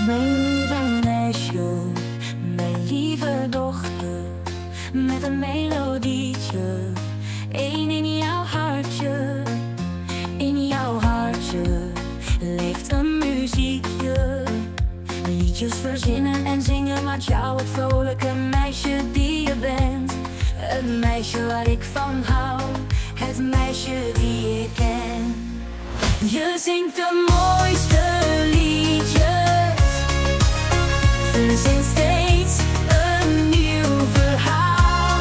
Mijn lieve meisje, mijn lieve dochter, met een melodietje, één in jouw hartje. In jouw hartje leeft een muziekje. Liedjes verzinnen en zingen maakt jou het vrolijke meisje die je bent. Het meisje waar ik van hou, het meisje die ik ken. Je zingt de mooiste liedjes, verzint steeds een nieuw verhaal.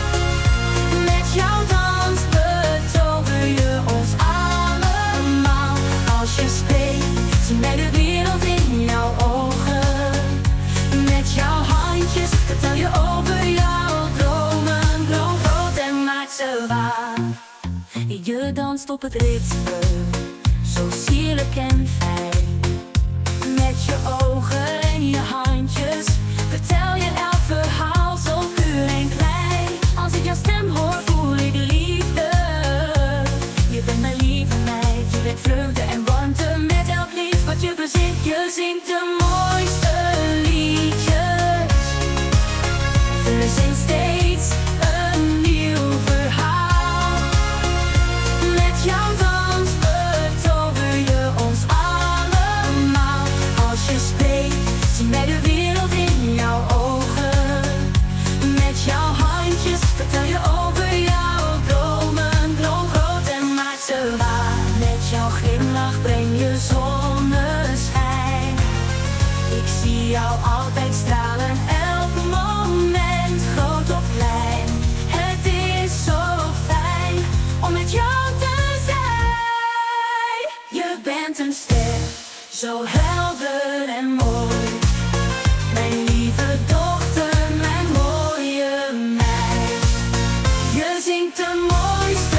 Met jouw dans betover je ons allemaal. Als je spreekt, zien wij de wereld in jouw ogen. Met jouw handjes vertel je over jouw dromen. Droom groot en maak ze waar. Je danst op het ritme, zo sierlijk en fijn. Met je ogen en je handjes vertel je elk verhaal zo puur en klein. Als ik jouw stem hoor voel ik liefde. Je bent mijn lieve meid, je bent vreugde en warmte met elk lied wat je verzint. Je zingt de mooiste liedjes, verzint steeds een nieuw verhaal. Met jouw dans betover je ons allemaal. Als je spreekt, zien wij de wereld in jouw ogen. Met jouw handjes vertel je over jouw dromen. Droom groot en maak ze waar. Met jouw glimlach breng je zonneschijn. Ik zie jou altijd stralen, elk moment, groot of klein. Het is zo fijn om met jou te zijn. Je bent een ster, zo helder en mooi. Mijn lieve dochter, mijn mooie meid. Je zingt de mooiste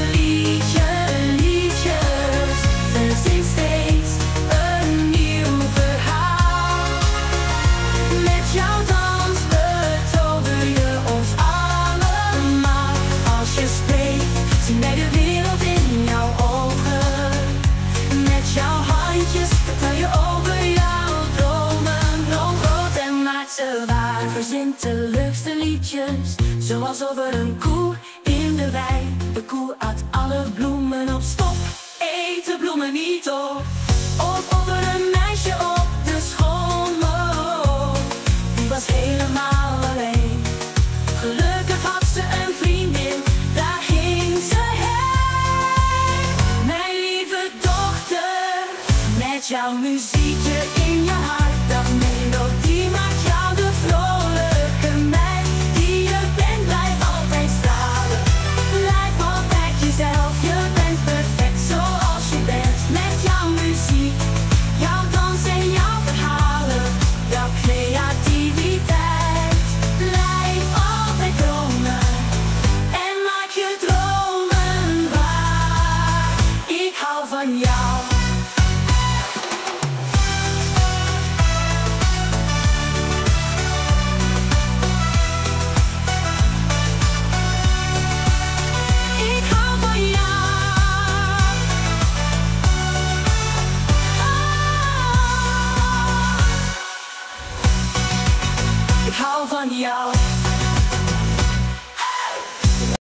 liedjes, verzingt steeds een nieuw verhaal. Met jouw dans betover je ons allemaal. Als je spreekt, zien wij de wereld in jouw ogen. Met jouw handjes vertel je over jouw dromen. Droom groot en maak ze waar. Verzint de leukste liedjes, zoals over een koe in de wei. De koe at alle bloemen op stop, eet de bloemen niet op. Of over een meisje op de schoolhoop, die was helemaal alleen. Gelukkig had ze een vriendin, daar ging ze heen. Mijn lieve dochter, met jouw muziekje in je hart, dat melodie maakt jou de vrolijke meid die je bent. Blijf altijd stralen, blijf altijd jezelf. Je bent perfect zoals je bent. Met jouw muziek, jouw dans en jouw verhalen, jouw creativiteit. Blijf altijd dromen en maak je dromen waar. Ik hou van jou.